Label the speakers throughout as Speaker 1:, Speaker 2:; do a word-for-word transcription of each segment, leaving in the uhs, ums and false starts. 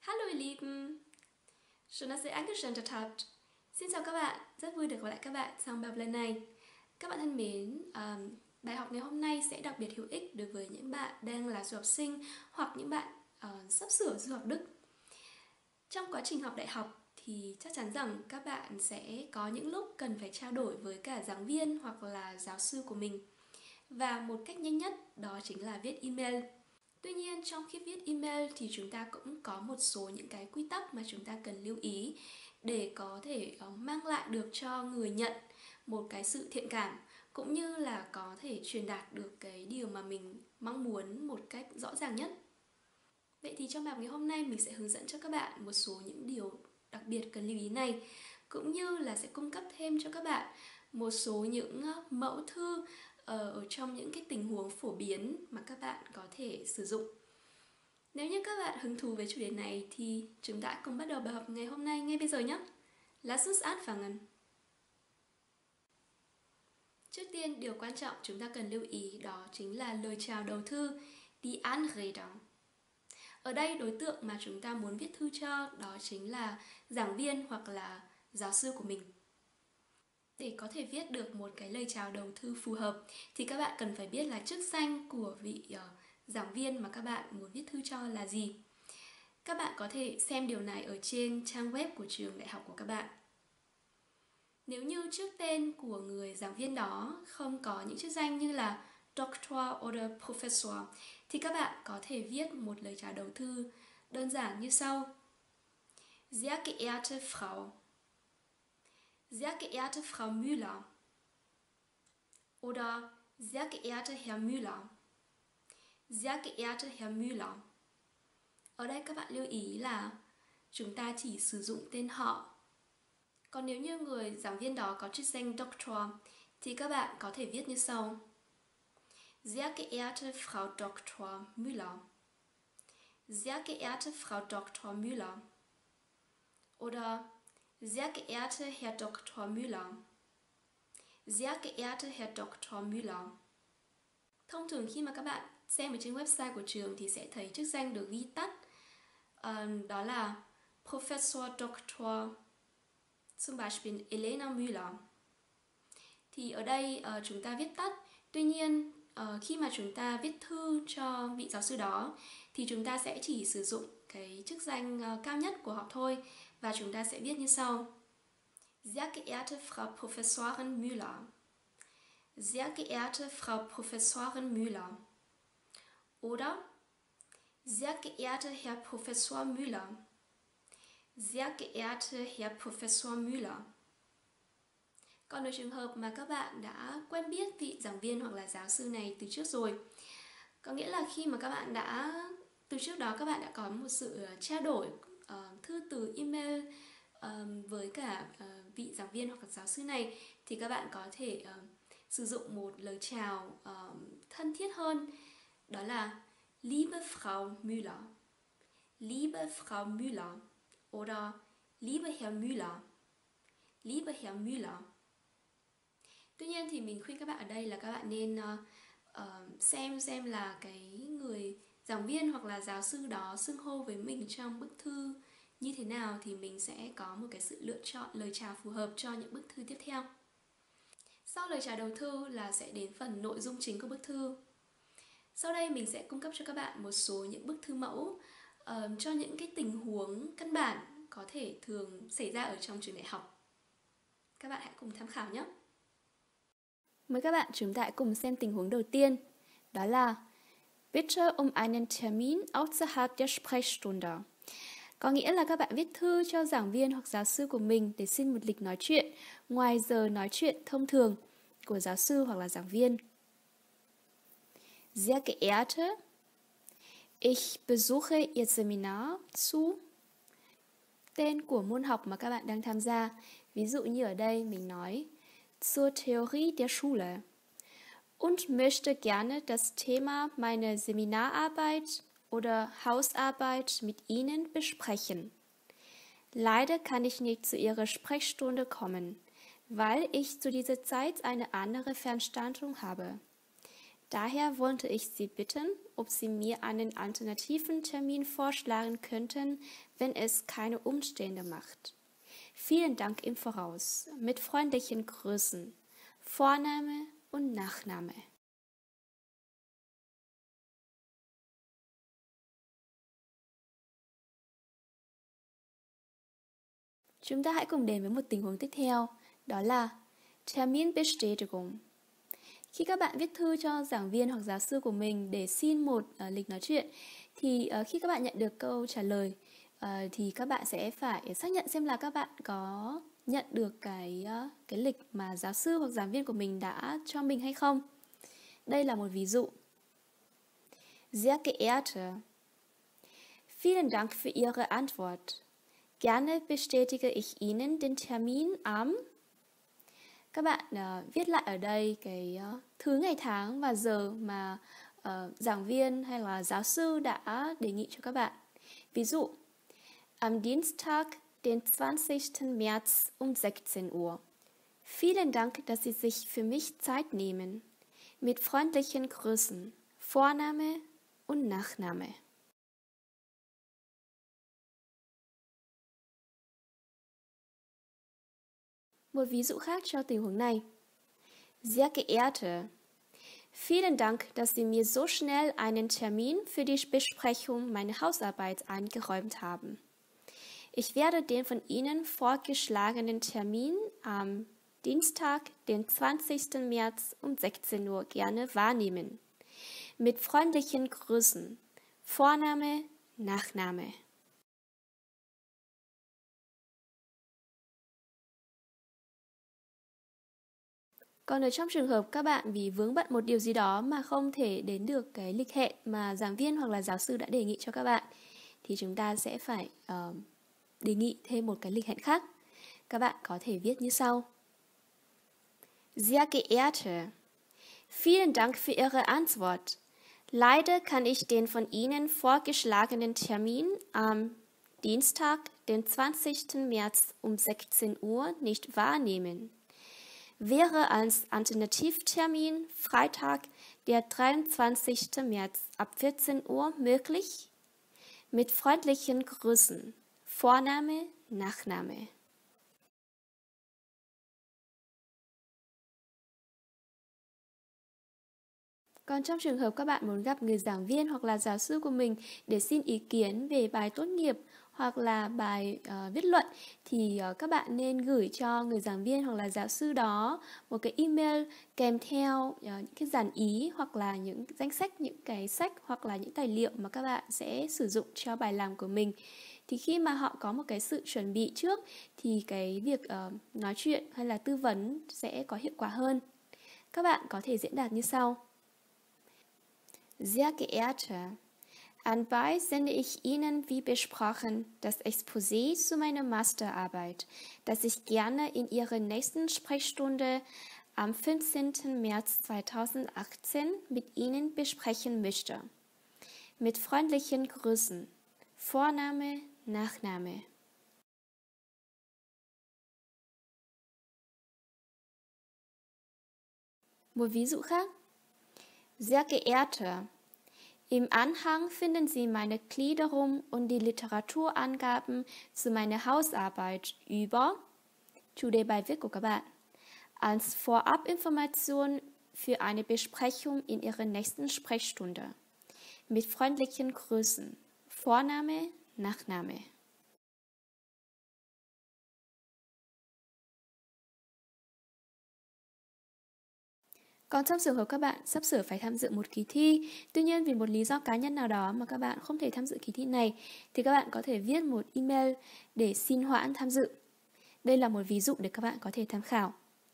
Speaker 1: Hallo ihr Lieben, schön, dass ihr eingeschaltet habt. Xin chào các bạn, rất vui được gặp lại các bạn trong bài học lần này. Các bạn thân mến, um, bài học ngày hôm nay sẽ đặc biệt hữu ích đối với những bạn đang là du học sinh hoặc những bạn uh, sắp sửa du học Đức. Trong quá trình học đại học thì chắc chắn rằng các bạn sẽ có những lúc cần phải trao đổi với cả giảng viên hoặc là giáo sư của mình. Và một cách nhanh nhất đó chính là viết email. Tuy nhiên trong khi viết email thì chúng ta cũng có một số những cái quy tắc mà chúng ta cần lưu ý để có thể mang lại được cho người nhận một cái sự thiện cảm, cũng như là có thể truyền đạt được cái điều mà mình mong muốn một cách rõ ràng nhất. Vậy thì trong bài học ngày hôm nay mình sẽ hướng dẫn cho các bạn một số những điều đặc biệt cần lưu ý này, cũng như là sẽ cung cấp thêm cho các bạn một số những mẫu thư ở trong những cái tình huống phổ biến mà các bạn có thể sử dụng. Nếu như các bạn hứng thú với chủ đề này thì chúng ta cùng bắt đầu bài học ngày hôm nay ngay bây giờ nhé. Lass uns anfangen. Trước tiên, điều quan trọng chúng ta cần lưu ý đó chính là lời chào đầu thư, die Anrede. Ở đây đối tượng mà chúng ta muốn viết thư cho đó chính là giảng viên hoặc là giáo sư của mình. Để có thể viết được một cái lời chào đầu thư phù hợp thì các bạn cần phải biết là chức danh của vị uh, giảng viên mà các bạn muốn viết thư cho là gì. Các bạn có thể xem điều này ở trên trang web của trường đại học của các bạn. Nếu như trước tên của người giảng viên đó không có những chức danh như là Doctor oder Professor thì các bạn có thể viết một lời chào đầu thư đơn giản như sau. Sehr geehrte Frau, Sehr geehrte Frau Müller oder Sehr geehrte Herr Müller, Sehr geehrte Herr Müller. Ở đây các bạn lưu ý là chúng ta chỉ sử dụng tên họ. Còn nếu như người giảng viên đó có chức danh Doctor thì các bạn có thể viết như sau. Sehr geehrte Frau Doktor Müller, Sehr geehrte Frau Doktor Müller oder Sehr geehrte Herr Doktor Müller, Sehr geehrte Herr Doktor Müller. Thông thường khi mà các bạn xem ở trên website của trường thì sẽ thấy chức danh được ghi tắt. À, đó là Professor Doktor zum Beispiel Elena Müller. Thì ở đây uh, chúng ta viết tắt. Tuy nhiên uh, khi mà chúng ta viết thư cho vị giáo sư đó thì chúng ta sẽ chỉ sử dụng cái chức danh uh, cao nhất của họ thôi. Và chúng ta sẽ viết như sau. Sehr geehrte Frau Professorin Müller, Sehr geehrte Frau Professorin Müller oder Sehr geehrte Herr Professor Müller, Sehr geehrte Herr Professor Müller. Còn ở trường hợp mà các bạn đã quen biết vị giảng viên hoặc là giáo sư này từ trước rồi, có nghĩa là khi mà các bạn đã từ trước đó các bạn đã có một sự trao đổi uh, thư từ email uh, với cả uh, vị giảng viên hoặc là giáo sư này, thì các bạn có thể uh, sử dụng một lời chào uh, thân thiết hơn, đó là Liebe Frau Müller, Liebe Frau Müller oder Liebe Herr Müller, Liebe Herr Müller. Tuy nhiên thì mình khuyên các bạn ở đây là các bạn nên uh, uh, xem xem là cái người giảng viên hoặc là giáo sư đó xưng hô với mình trong bức thư như thế nào thì mình sẽ có một cái sự lựa chọn lời chào phù hợp cho những bức thư tiếp theo. Sau lời chào đầu thư là sẽ đến phần nội dung chính của bức thư. Sau đây mình sẽ cung cấp cho các bạn một số những bức thư mẫu uh, cho những cái tình huống căn bản có thể thường xảy ra ở trong trường đại học. Các bạn hãy cùng tham khảo nhé. Mời các bạn chúng ta cùng xem tình huống đầu tiên. Đó là Bitte um einen Termin außerhalb der Sprechstunde. Có nghĩa là các bạn viết thư cho giảng viên hoặc giáo sư của mình để xin một lịch nói chuyện ngoài giờ nói chuyện thông thường của giáo sư hoặc là giảng viên. Sehr geehrte, ich besuche Ihr Seminar zu. Tên của môn học mà các bạn đang tham gia. Ví dụ như ở đây mình nói zur Theorie der Schule und möchte gerne das Thema meiner Seminararbeit oder Hausarbeit mit Ihnen besprechen. Leider kann ich nicht zu Ihrer Sprechstunde kommen, weil ich zu dieser Zeit eine andere Veranstaltung habe. Daher wollte ich Sie bitten, ob Sie mir einen alternativen Termin vorschlagen könnten, wenn es keine Umstände macht. Vielen Dank im Voraus. Mit freundlichen Grüßen. Vorname und Nachname. Chúng ta hãy cùng đến với một tình huống tiếp theo, đó là Terminbestätigung. Khi các bạn viết thư cho giảng viên hoặc giáo sư của mình để xin một uh, lịch nói chuyện, thì uh, khi các bạn nhận được câu trả lời, uh, thì các bạn sẽ phải xác nhận xem là các bạn có nhận được cái, uh, cái lịch mà giáo sư hoặc giảng viên của mình đã cho mình hay không. Đây là một ví dụ. Sehr geehrte, vielen Dank für Ihre Antwort. Gerne bestätige ich Ihnen den Termin am. Các bạn uh, viết lại ở đây cái uh, thứ ngày tháng và giờ mà uh, giảng viên hay là giáo sư đã đề nghị cho các bạn. Ví dụ, am Dienstag, den zwanzigsten März um sechzehn Uhr. Vielen Dank, dass Sie sich für mich Zeit nehmen. Mit freundlichen Grüßen. Vorname und Nachname. Một ví dụ khác cho tình huống này. Sehr geehrte, vielen Dank, dass Sie mir so schnell einen Termin für die Besprechung meiner Hausarbeit eingeräumt haben. Ich werde den von Ihnen vorgeschlagenen Termin am Dienstag, den zwanzigsten März um sechzehn Uhr gerne wahrnehmen. Mit freundlichen Grüßen. Vorname, Nachname. Còn ở trong trường hợp các bạn vì vướng bận một điều gì đó mà không thể đến được cái lịch hẹn mà giảng viên hoặc là giáo sư đã đề nghị cho các bạn, thì chúng ta sẽ phải uh, đề nghị thêm một cái lịch hẹn khác. Các bạn có thể viết như sau. Sehr geehrte, vielen Dank für Ihre Antwort. Leider kann ich den von Ihnen vorgeschlagenen Termin am Dienstag, den zwanzigsten März um sechzehn Uhr nicht wahrnehmen. Wäre als Alternativtermin Freitag, der dreiundzwanzigsten März ab vierzehn Uhr möglich? Mit freundlichen Grüßen. Vorname, Nachname. Còn trong trường hợp các bạn muốn gặp người giảng viên hoặc là giáo sư của mình để xin ý kiến về bài tốt nghiệp hoặc là bài uh, viết luận, thì uh, các bạn nên gửi cho người giảng viên hoặc là giáo sư đó một cái email kèm theo uh, những cái dàn ý hoặc là những danh sách, những cái sách hoặc là những tài liệu mà các bạn sẽ sử dụng cho bài làm của mình. Thì khi mà họ có một cái sự chuẩn bị trước thì cái việc uh, nói chuyện hay là tư vấn sẽ có hiệu quả hơn. Các bạn có thể diễn đạt như sau. Sehr geehrte, anbei sende ich Ihnen wie besprochen das Exposé zu meiner Masterarbeit, das ich gerne in Ihrer nächsten Sprechstunde am fünfzehnten März zweitausendachtzehn mit Ihnen besprechen möchte. Mit freundlichen Grüßen. Vorname, Nachname. Một ví dụ khác. Sehr geehrte, im Anhang finden Sie meine Gliederung und die Literaturangaben zu meiner Hausarbeit über chủ đề bài viết của các bạn. Als Vorab-Information für eine Besprechung in Ihrer nächsten Sprechstunde. Mit freundlichen Grüßen. Vorname, Nachname. Còn trong trường hợp các bạn sắp sửa phải tham dự một kỳ thi, tuy nhiên vì một lý do cá nhân nào đó mà các bạn không thể tham dự kỳ thi này, thì các bạn có thể viết một email để xin hoãn tham dự. Đây là một ví dụ để các bạn có thể tham khảo.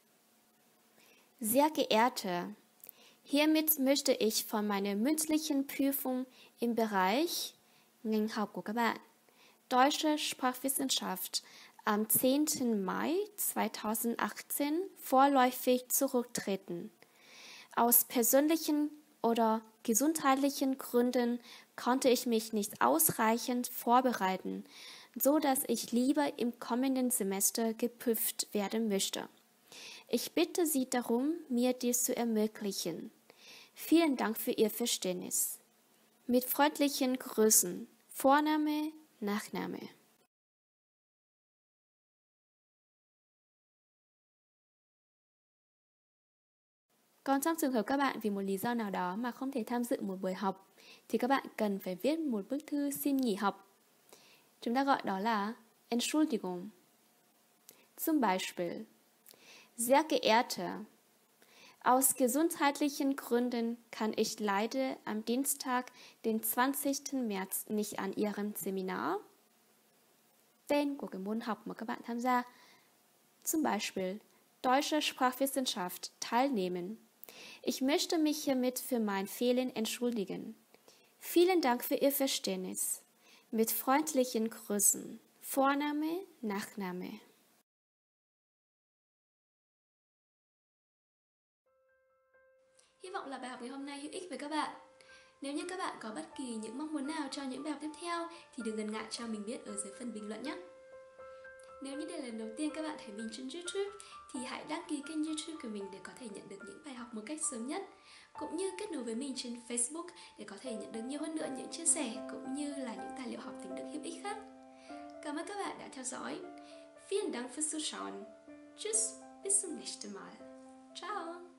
Speaker 1: Sehr geehrte, hiermit möchte ich von meiner mündlichen Prüfung im Bereich ngành học của các bạn Deutsche Sprachwissenschaft am zehnten Mai zweitausendachtzehn vorläufig zurücktreten. Aus persönlichen oder gesundheitlichen Gründen konnte ich mich nicht ausreichend vorbereiten, so dass ich lieber im kommenden Semester geprüft werden möchte. Ich bitte Sie darum, mir dies zu ermöglichen. Vielen Dank für Ihr Verständnis. Mit freundlichen Grüßen. Vorname, Nachname. Còn trong trường hợp các bạn vì một lý do nào đó mà không thể tham dự một buổi học, thì các bạn cần phải viết một bức thư xin nghỉ học. Chúng ta gọi đó là Entschuldigung. Zum Beispiel: Sehr geehrter, aus gesundheitlichen Gründen kann ich leider am Dienstag, den zwanzigsten März nicht an Ihrem Seminar. Tên của cái môn học mà các bạn tham gia. Zum Beispiel: Deutsche Sprachwissenschaft teilnehmen. Ich möchte mich hiermit für mein Fehlen entschuldigen. Vielen Dank für Ihr Verständnis. Mit freundlichen Grüßen. Vorname, Nachname. Hy vọng là bài học ngày hôm nay hữu ích với các bạn. Nếu như các bạn có bất kỳ những mong muốn nào cho những bài học tiếp theo thì đừng ngần ngại cho mình biết ở dưới phần bình luận nhé. Nếu như đây là lần đầu tiên các bạn thấy mình trên YouTube thì hãy đăng ký kênh YouTube của mình để có thể nhận được những bài học một cách sớm nhất, cũng như kết nối với mình trên Facebook để có thể nhận được nhiều hơn nữa những chia sẻ cũng như là những tài liệu học tiếng Đức hữu ích khác. Cảm ơn các bạn đã theo dõi. Vielen Dank fürs Zuschauen. Tschüss, bis zum nächsten Mal. Ciao.